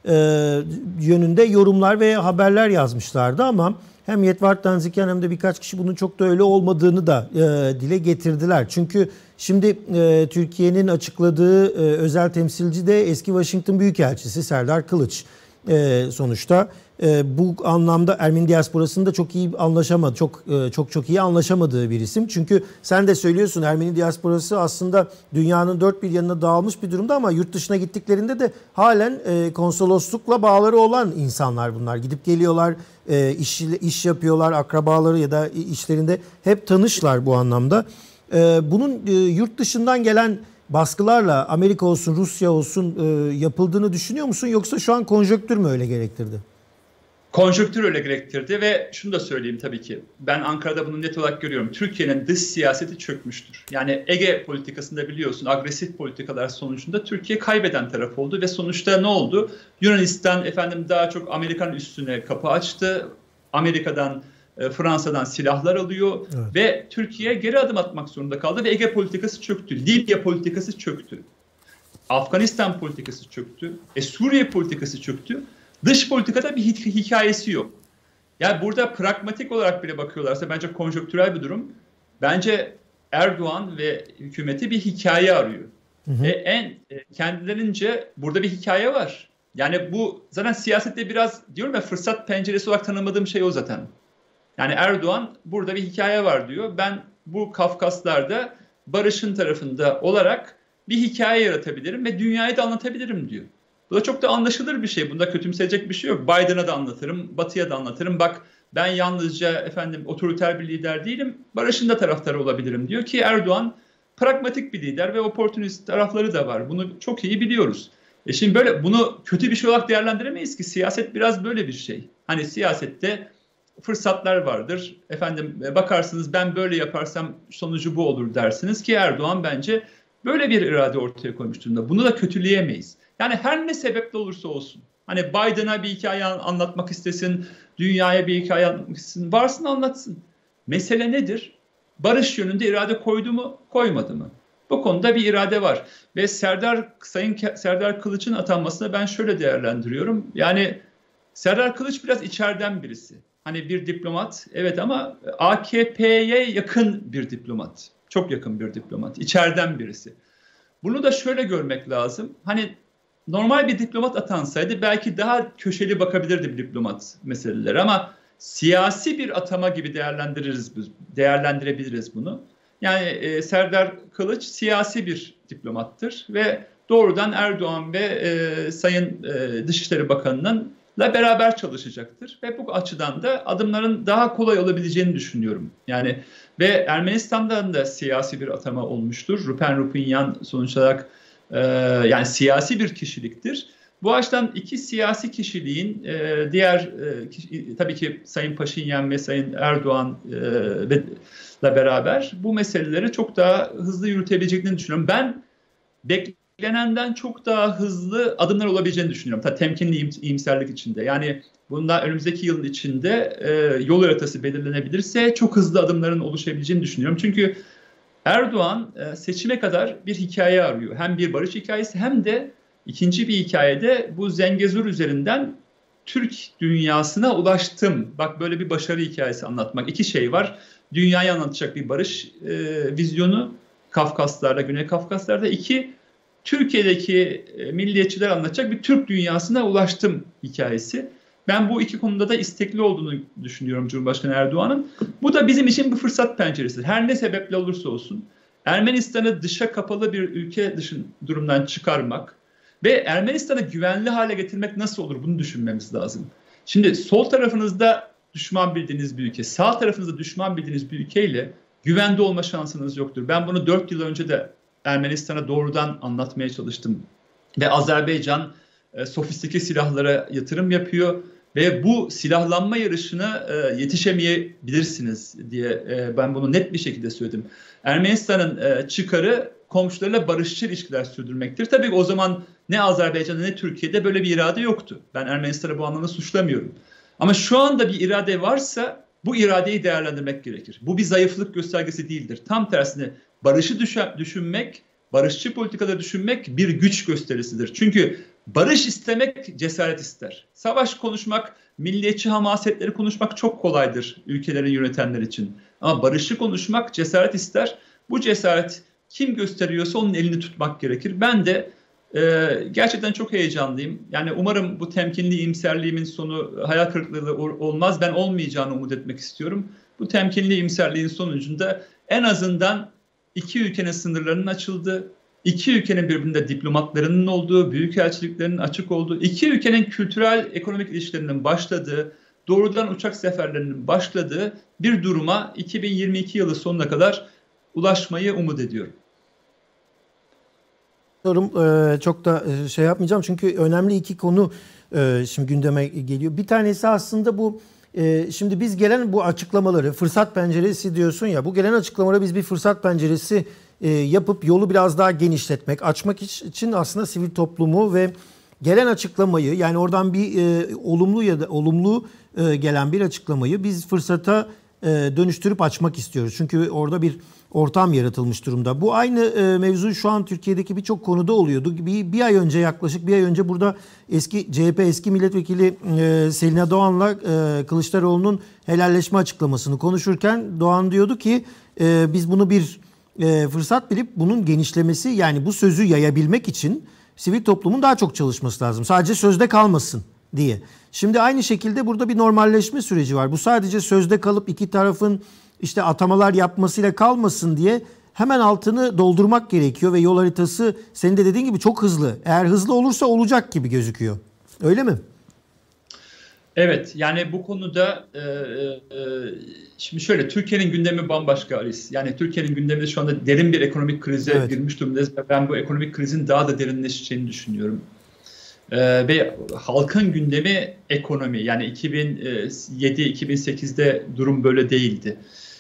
yönünde yorumlar ve haberler yazmışlardı ama hem Yetvar Tanzikian hem de birkaç kişi bunun çok da öyle olmadığını da dile getirdiler. Çünkü şimdi Türkiye'nin açıkladığı özel temsilci de eski Washington Büyükelçisi Serdar Kılıç. Ee, sonuçta e, bu anlamda Ermeni diasporasında çok iyi anlaşamadı, çok e, çok çok iyi anlaşamadığı bir isim. Çünkü sen de söylüyorsun, Ermeni diasporası aslında dünyanın dört bir yanına dağılmış bir durumda ama yurt dışına gittiklerinde de halen e, konsoloslukla bağları olan insanlar bunlar. Gidip geliyorlar, e, iş, iş yapıyorlar, akrabaları ya da işlerinde hep tanışlar bu anlamda. E, bunun e, yurt dışından gelen baskılarla Amerika olsun, Rusya olsun e, yapıldığını düşünüyor musun? Yoksa şu an konjonktür mü öyle gerektirdi?
Konjonktür öyle gerektirdi ve şunu da söyleyeyim tabii ki. Ben Ankara'da bunu net olarak görüyorum. Türkiye'nin dış siyaseti çökmüştür. Yani Ege politikasında biliyorsun agresif politikalar sonucunda Türkiye kaybeden taraf oldu ve sonuçta ne oldu? Yunanistan efendim daha çok Amerikan üstüne kapı açtı. Amerika'dan, Fransa'dan silahlar alıyor, evet. Ve Türkiye geri adım atmak zorunda kaldı ve Ege politikası çöktü. Libya politikası çöktü. Afganistan politikası çöktü. E, Suriye politikası çöktü. Dış politikada bir hikayesi yok. Yani burada pragmatik olarak bile bakıyorlarsa bence konjonktürel bir durum. Bence Erdoğan ve hükümeti bir hikaye arıyor. Hı hı. Ve en kendilerince burada bir hikaye var. Yani bu zaten siyasette biraz diyorum ya, fırsat penceresi olarak tanımadığım şey o zaten. Yani Erdoğan burada bir hikaye var diyor. Ben bu Kafkaslar'da barışın tarafında olarak bir hikaye yaratabilirim ve dünyayı da anlatabilirim diyor. Bu da çok da anlaşılır bir şey. Bunda kötümseyecek bir şey yok. Biden'a da anlatırım, Batı'ya da anlatırım. Bak ben yalnızca efendim otoriter bir lider değilim, barışın da taraftarı olabilirim diyor ki Erdoğan pragmatik bir lider ve oportunist tarafları da var. Bunu çok iyi biliyoruz. E şimdi böyle bunu kötü bir şey olarak değerlendiremeyiz ki. Siyaset biraz böyle bir şey. Hani siyasette fırsatlar vardır. Efendim bakarsınız ben böyle yaparsam sonucu bu olur dersiniz ki Erdoğan bence böyle bir irade ortaya koymuş durumda. Bunu da kötüleyemeyiz. Yani her ne sebeple olursa olsun. Hani Biden'a bir hikaye anlatmak istesin, dünyaya bir hikaye anlatmak istesin, varsın anlatsın. Mesele nedir? Barış yönünde irade koydu mu, koymadı mı? Bu konuda bir irade var. Ve Serdar, Sayın Serdar Kılıç'ın atanmasını ben şöyle değerlendiriyorum. Yani Serdar Kılıç biraz içeriden birisi. Hani bir diplomat, evet, ama A K P'ye yakın bir diplomat. Çok yakın bir diplomat. İçeriden birisi. Bunu da şöyle görmek lazım. Hani normal bir diplomat atansaydı belki daha köşeli bakabilirdi bir diplomat meselelere ama siyasi bir atama gibi değerlendiririz, değerlendirebiliriz bunu. Yani e, Serdar Kılıç siyasi bir diplomattır ve doğrudan Erdoğan ve e, Sayın e, Dışişleri Bakanı'nın la beraber çalışacaktır ve bu açıdan da adımların daha kolay olabileceğini düşünüyorum. Yani ve Ermenistan'dan da siyasi bir atama olmuştur. Rupen Rupinyan sonuç olarak e, yani siyasi bir kişiliktir. Bu açıdan iki siyasi kişiliğin e, diğer e, kişi, tabii ki Sayın Paşinyan ve Sayın Erdoğan e, ve la beraber bu meseleleri çok daha hızlı yürütebileceklerini düşünüyorum. Ben beklenenden çok daha hızlı adımlar olabileceğini düşünüyorum. Tabii temkinli iyimserlik içinde. Yani bunda önümüzdeki yılın içinde e, yol haritası belirlenebilirse çok hızlı adımların oluşabileceğini düşünüyorum. Çünkü Erdoğan e, seçime kadar bir hikaye arıyor. Hem bir barış hikayesi hem de ikinci bir hikayede bu Zengezur üzerinden Türk dünyasına ulaştım. Bak, böyle bir başarı hikayesi anlatmak. İki şey var. Dünyayı anlatacak bir barış e, vizyonu Kafkaslar'da, Güney Kafkaslar'da. İki, Türkiye'deki e, milliyetçiler anlatacak bir Türk dünyasına ulaştım hikayesi. Ben bu iki konuda da istekli olduğunu düşünüyorum Cumhurbaşkanı Erdoğan'ın. Bu da bizim için bir fırsat penceresi. Her ne sebeple olursa olsun Ermenistan'ı dışa kapalı bir ülke dışın durumdan çıkarmak ve Ermenistan'ı güvenli hale getirmek nasıl olur, bunu düşünmemiz lazım. Şimdi sol tarafınızda düşman bildiğiniz bir ülke, sağ tarafınızda düşman bildiğiniz bir ülkeyle güvende olma şansınız yoktur. Ben bunu dört yıl önce de Ermenistan'a doğrudan anlatmaya çalıştım. Ve Azerbaycan e, sofistike silahlara yatırım yapıyor ve bu silahlanma yarışına e, yetişemeyebilirsiniz diye e, ben bunu net bir şekilde söyledim. Ermenistan'ın e, çıkarı komşularıyla barışçı ilişkiler sürdürmektir. Tabii o zaman ne Azerbaycan'da ne Türkiye'de böyle bir irade yoktu. Ben Ermenistan'ı bu anlamda suçlamıyorum. Ama şu anda bir irade varsa bu iradeyi değerlendirmek gerekir. Bu bir zayıflık göstergesi değildir. Tam tersine barışı düşünmek, barışçı politikaları düşünmek bir güç gösterisidir. Çünkü barış istemek cesaret ister. Savaş konuşmak, milliyetçi hamasetleri konuşmak çok kolaydır ülkelerin yönetenler için. Ama barışı konuşmak cesaret ister. Bu cesaret kim gösteriyorsa onun elini tutmak gerekir. Ben de e, gerçekten çok heyecanlıyım. Yani umarım bu temkinli iyimserliğimin sonu hayal kırıklığı olmaz. Ben olmayacağını umut etmek istiyorum. Bu temkinli iyimserliğin sonucunda en azından iki ülkenin sınırlarının açıldığı, iki ülkenin birbirinde diplomatlarının olduğu, büyükelçiliklerinin açık olduğu, iki ülkenin kültürel, ekonomik ilişkilerinin başladığı, doğrudan uçak seferlerinin başladığı bir duruma iki bin yirmi iki yılı sonuna kadar ulaşmayı umut ediyorum.
Çok da şey yapmayacağım çünkü önemli iki konu şimdi gündeme geliyor. Bir tanesi aslında bu, şimdi biz gelen bu açıklamaları, fırsat penceresi diyorsun ya, bu gelen açıklamaları biz bir fırsat penceresi yapıp yolu biraz daha genişletmek, açmak için aslında sivil toplumu ve gelen açıklamayı, yani oradan bir olumlu ya da olumlu gelen bir açıklamayı biz fırsata dönüştürüp açmak istiyoruz. Çünkü orada bir ortam yaratılmış durumda. Bu aynı e, mevzu şu an Türkiye'deki birçok konuda oluyordu. Bir, bir ay önce, yaklaşık bir ay önce burada eski C H P eski milletvekili e, Selina Doğan'la e, Kılıçdaroğlu'nun helalleşme açıklamasını konuşurken Doğan diyordu ki e, biz bunu bir e, fırsat bilip bunun genişlemesi, yani bu sözü yayabilmek için sivil toplumun daha çok çalışması lazım. Sadece sözde kalmasın diye. Şimdi aynı şekilde burada bir normalleşme süreci var. Bu sadece sözde kalıp iki tarafın işte atamalar yapmasıyla kalmasın diye hemen altını doldurmak gerekiyor ve yol haritası senin de dediğin gibi çok hızlı. Eğer hızlı olursa olacak gibi gözüküyor. Öyle mi?
Evet, yani bu konuda e, e, şimdi şöyle, Türkiye'nin gündemi bambaşka Aris. Yani Türkiye'nin gündemi şu anda derin bir ekonomik krize evet. girmiş durumdayız. Ben bu ekonomik krizin daha da derinleşeceğini düşünüyorum. Ee, ve halkın gündemi ekonomi. Yani iki bin yedi iki bin sekizde durum böyle değildi.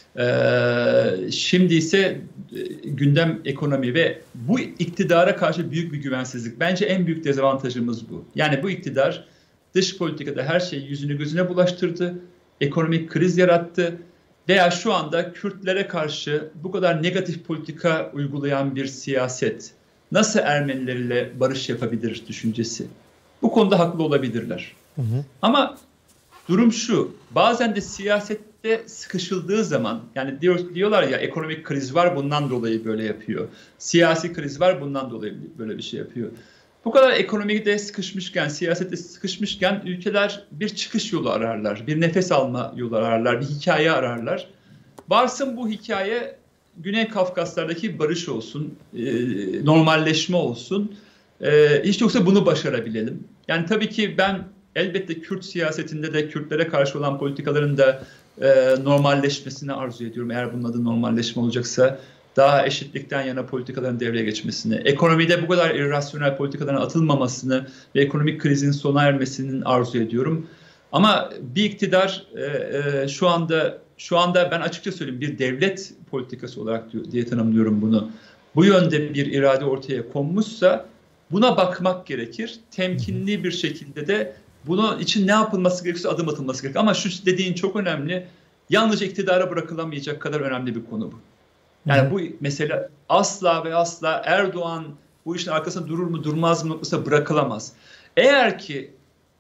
Ee, şimdi ise gündem ekonomi ve bu iktidara karşı büyük bir güvensizlik. Bence en büyük dezavantajımız bu. Yani bu iktidar dış politikada her şeyi yüzünü gözüne bulaştırdı, ekonomik kriz yarattı veya şu anda Kürtlere karşı bu kadar negatif politika uygulayan bir siyaset nasıl Ermenilerle barış yapabilir düşüncesi. Bu konuda haklı olabilirler. Hı hı. Ama durum şu, bazen de siyasette sıkışıldığı zaman, yani diyor, diyorlar ya ekonomik kriz var bundan dolayı böyle yapıyor. Siyasi kriz var bundan dolayı böyle bir şey yapıyor. Bu kadar ekonomide sıkışmışken, siyasette sıkışmışken ülkeler bir çıkış yolu ararlar, bir nefes alma yolu ararlar, bir hikaye ararlar. Varsın bu hikaye Güney Kafkaslar'daki barış olsun, normalleşme olsun. Hiç yoksa bunu başarabilelim. Yani tabii ki ben elbette Kürt siyasetinde de Kürtlere karşı olan politikaların da normalleşmesini arzu ediyorum. Eğer bunun adı normalleşme olacaksa daha eşitlikten yana politikaların devreye geçmesini, ekonomide bu kadar irrasyonel politikaların atılmamasını ve ekonomik krizin sona ermesinin arzu ediyorum. Ama bir iktidar şu anda şu anda ben açıkça söyleyeyim bir devlet politikası olarak diye tanımlıyorum bunu. Bu yönde bir irade ortaya konmuşsa buna bakmak gerekir. Temkinli bir şekilde de bunun için ne yapılması gerekirse adım atılması gerekir. Ama şu dediğin çok önemli. Yalnızca iktidara bırakılamayacak kadar önemli bir konu bu. Yani bu mesela asla ve asla Erdoğan bu işin arkasında durur mu durmaz mı noktasına bırakılamaz. Eğer ki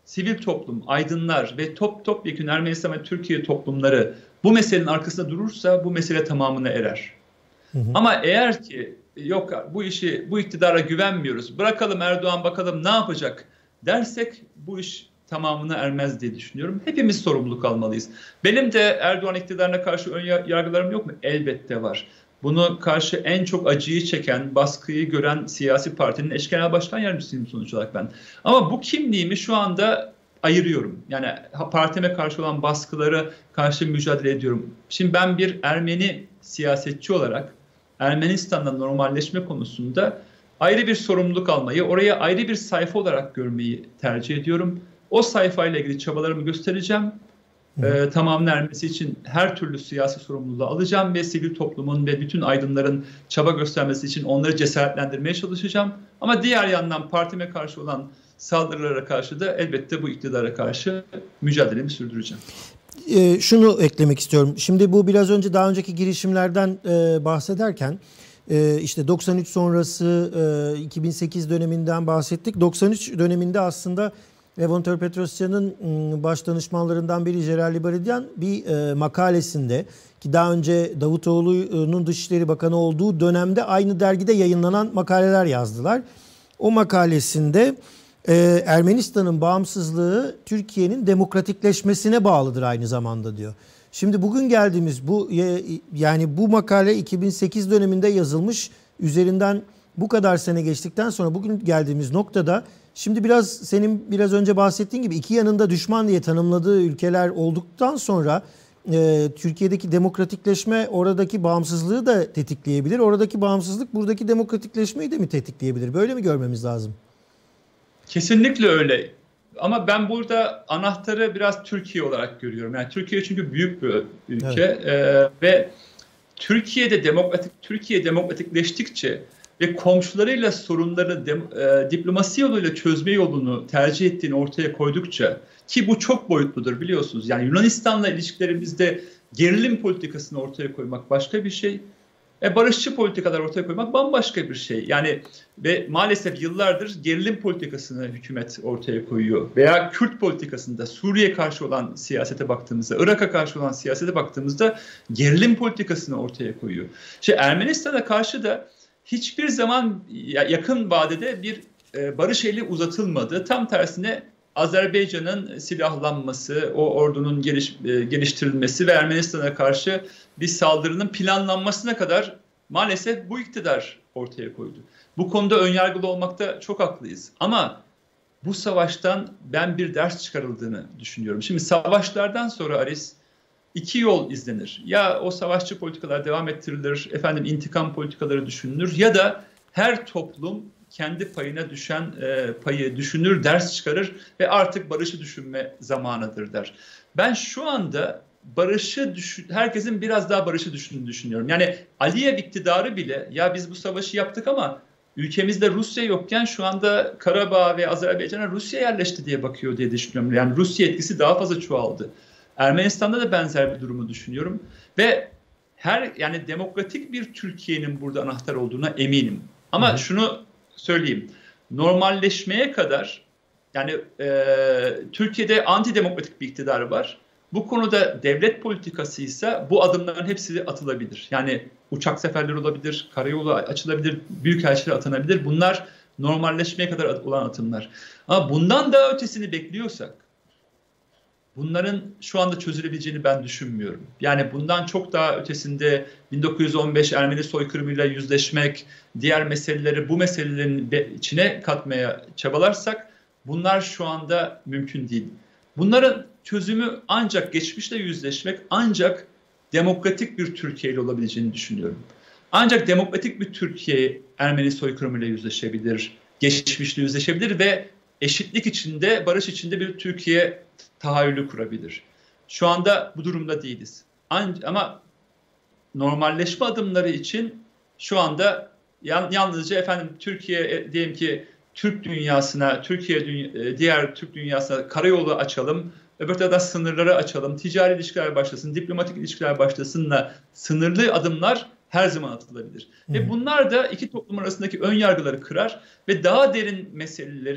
sivil toplum, aydınlar ve top topyekun Ermenistan ve Türkiye toplumları bu meselenin arkasında durursa bu mesele tamamına erer. Hı hı. Ama eğer ki yok bu işi, bu iktidara güvenmiyoruz, bırakalım Erdoğan bakalım ne yapacak dersek bu iş tamamına ermez diye düşünüyorum. Hepimiz sorumluluk almalıyız. Benim de Erdoğan iktidarına karşı ön yargılarım yok mu? Elbette var. Bunu karşı en çok acıyı çeken, baskıyı gören siyasi partinin eş genel başkan yardımcısıyım sonuç olarak ben. Ama bu kimliğimi şu anda ayırıyorum. Yani partime karşı olan baskıları karşı mücadele ediyorum. Şimdi ben bir Ermeni siyasetçi olarak Ermenistan'la normalleşme konusunda ayrı bir sorumluluk almayı, oraya ayrı bir sayfa olarak görmeyi tercih ediyorum. O sayfayla ilgili çabalarımı göstereceğim. Ee, tamamının ermesi için her türlü siyasi sorumluluğu alacağım ve sivil toplumun ve bütün aydınların çaba göstermesi için onları cesaretlendirmeye çalışacağım. Ama diğer yandan partime karşı olan saldırılara karşı da elbette bu iktidara karşı mücadelemi sürdüreceğim.
Ee, şunu eklemek istiyorum. Şimdi bu biraz önce daha önceki girişimlerden e, bahsederken e, işte doksan üç sonrası e, iki bin sekiz döneminden bahsettik. doksan üç döneminde aslında Levon Petrosyan'ın baş danışmanlarından biri Gerard Liberidian bir e, makalesinde ki daha önce Davutoğlu'nun Dışişleri Bakanı olduğu dönemde aynı dergide yayınlanan makaleler yazdılar. O makalesinde e, Ermenistan'ın bağımsızlığı Türkiye'nin demokratikleşmesine bağlıdır aynı zamanda diyor. Şimdi bugün geldiğimiz bu yani bu makale iki bin sekiz döneminde yazılmış, üzerinden bu kadar sene geçtikten sonra bugün geldiğimiz noktada şimdi biraz senin biraz önce bahsettiğin gibi iki yanında düşman diye tanımladığı ülkeler olduktan sonra e, Türkiye'deki demokratikleşme oradaki bağımsızlığı da tetikleyebilir. Oradaki bağımsızlık buradaki demokratikleşmeyi de mi tetikleyebilir? Böyle mi görmemiz lazım?
Kesinlikle öyle. Ama ben burada anahtarı biraz Türkiye olarak görüyorum. Yani Türkiye çünkü büyük bir ülke evet. ee, ve Türkiye'de demokratik Türkiye demokratikleştikçe ve komşularıyla sorunları de, e, diplomasi yoluyla çözme yolunu tercih ettiğini ortaya koydukça, ki bu çok boyutludur biliyorsunuz. Yani Yunanistan'la ilişkilerimizde gerilim politikasını ortaya koymak başka bir şey. E, barışçı politikalar ortaya koymak bambaşka bir şey. Yani ve maalesef yıllardır gerilim politikasını hükümet ortaya koyuyor. Veya Kürt politikasında Suriye karşı olan siyasete baktığımızda, Irak'a karşı olan siyasete baktığımızda gerilim politikasını ortaya koyuyor. İşte Ermenistan'a karşı da hiçbir zaman yakın vadede bir barış eli uzatılmadı. Tam tersine Azerbaycan'ın silahlanması, o ordunun geliş, geliştirilmesi ve Ermenistan'a karşı bir saldırının planlanmasına kadar maalesef bu iktidar ortaya koydu. Bu konuda önyargılı olmakta çok haklıyız. Ama bu savaştan ben bir ders çıkarıldığını düşünüyorum. Şimdi savaşlardan sonra Aris, İki yol izlenir. Ya o savaşçı politikalar devam ettirilir, efendim intikam politikaları düşünülür ya da her toplum kendi payına düşen e, payı düşünür, ders çıkarır ve artık barışı düşünme zamanıdır der. Ben şu anda barışı düşün, herkesin biraz daha barışı düşündüğünü düşünüyorum. Yani Aliyev iktidarı bile ya biz bu savaşı yaptık ama ülkemizde Rusya yokken şu anda Karabağ ve Azerbaycan'a Rusya yerleşti diye bakıyor diye düşünüyorum. Yani Rusya etkisi daha fazla çoğaldı. Ermenistan'da da benzer bir durumu düşünüyorum ve her yani demokratik bir Türkiye'nin burada anahtar olduğuna eminim. Ama hı. şunu söyleyeyim, normalleşmeye kadar yani e, Türkiye'de antidemokratik bir iktidar var. Bu konuda devlet politikası ise bu adımların hepsi atılabilir. Yani uçak seferleri olabilir, karayolu açılabilir, büyükelçiler atanabilir. Bunlar normalleşmeye kadar olan atımlar. Ama bundan daha ötesini bekliyorsak, bunların şu anda çözülebileceğini ben düşünmüyorum. Yani bundan çok daha ötesinde bin dokuz yüz on beş Ermeni soykırımıyla yüzleşmek, diğer meseleleri bu meselelerin içine katmaya çabalarsak bunlar şu anda mümkün değil. Bunların çözümü ancak geçmişle yüzleşmek, ancak demokratik bir Türkiye ile olabileceğini düşünüyorum. Ancak demokratik bir Türkiye Ermeni soykırımıyla yüzleşebilir, geçmişle yüzleşebilir ve eşitlik içinde, barış içinde bir Türkiye tahayyülü kurabilir. Şu anda bu durumda değiliz. Ama normalleşme adımları için şu anda yalnızca efendim Türkiye diyelim ki Türk dünyasına, Türkiye diğer Türk dünyasına karayolu açalım, öbür taraftan sınırları açalım, ticari ilişkiler başlasın, diplomatik ilişkiler başlasınla sınırlı adımlar her zaman atılabilir. Hmm. Ve bunlar da iki toplum arasındaki ön yargıları kırar ve daha derin meseleleri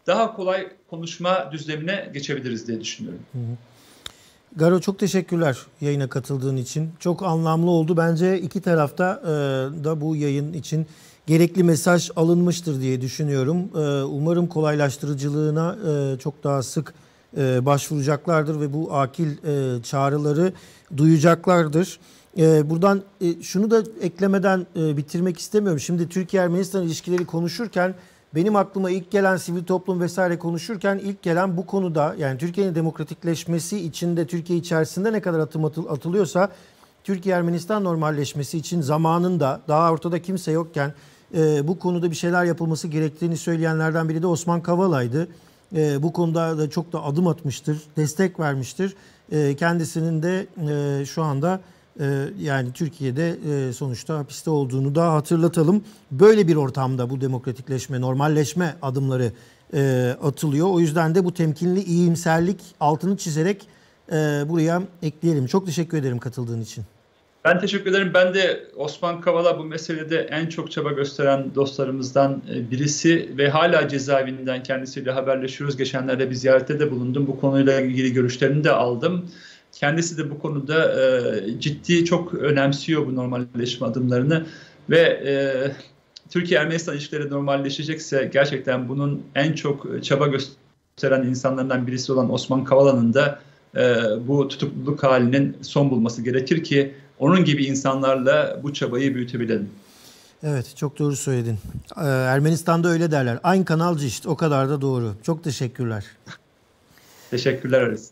daha kolay konuşma düzlemine geçebiliriz diye düşünüyorum.
Hı hı. Garo, çok teşekkürler yayına katıldığın için. Çok anlamlı oldu. Bence iki tarafta e, da bu yayın için gerekli mesaj alınmıştır diye düşünüyorum. E, umarım kolaylaştırıcılığına e, çok daha sık e, başvuracaklardır ve bu akil e, çağrıları duyacaklardır. E, buradan e, şunu da eklemeden e, bitirmek istemiyorum. Şimdi Türkiye-Ermenistan ilişkileri konuşurken benim aklıma ilk gelen, sivil toplum vesaire konuşurken ilk gelen bu konuda, yani Türkiye'nin demokratikleşmesi içinde, Türkiye içerisinde ne kadar atım atıl, atılıyorsa Türkiye-Ermenistan normalleşmesi için zamanında, daha ortada kimse yokken e, bu konuda bir şeyler yapılması gerektiğini söyleyenlerden biri de Osman Kavala'ydı. E, bu konuda da çok da adım atmıştır, destek vermiştir. E, kendisinin de e, şu anda e, yani Türkiye'de e, sonuçta hapiste olduğunu da hatırlatalım. Böyle bir ortamda bu demokratikleşme, normalleşme adımları e, atılıyor. O yüzden de bu temkinli iyimserlik altını çizerek e, buraya ekleyelim. Çok teşekkür ederim katıldığın için.
Ben teşekkür ederim. Ben de Osman Kavala bu meselede en çok çaba gösteren dostlarımızdan birisi ve hala cezaevinden kendisiyle haberleşiyoruz. Geçenlerde bir ziyarette de bulundum. Bu konuyla ilgili görüşlerini de aldım. Kendisi de bu konuda e, ciddi, çok önemsiyor bu normalleşme adımlarını ve e, Türkiye-Ermenistan ilişkileri normalleşecekse gerçekten bunun en çok çaba gösteren insanlardan birisi olan Osman Kavala'nın da e, bu tutukluluk halinin son bulması gerekir ki onun gibi insanlarla bu çabayı büyütebilelim.
Evet, çok doğru söyledin. Ee, Ermenistan'da öyle derler. Aynı kanalcı işte, o kadar da doğru. Çok teşekkürler.
Teşekkürler Aris.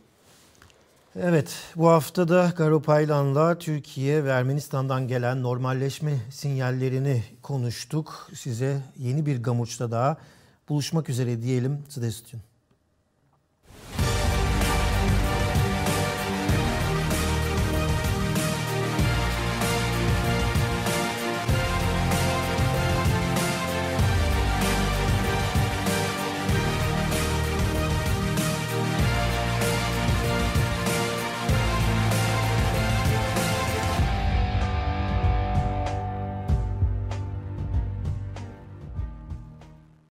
Evet, bu hafta da Garo Paylan'la Türkiye ve Ermenistan'dan gelen normalleşme sinyallerini konuştuk. Size yeni bir Gamuç'ta daha buluşmak üzere diyelim. Sdes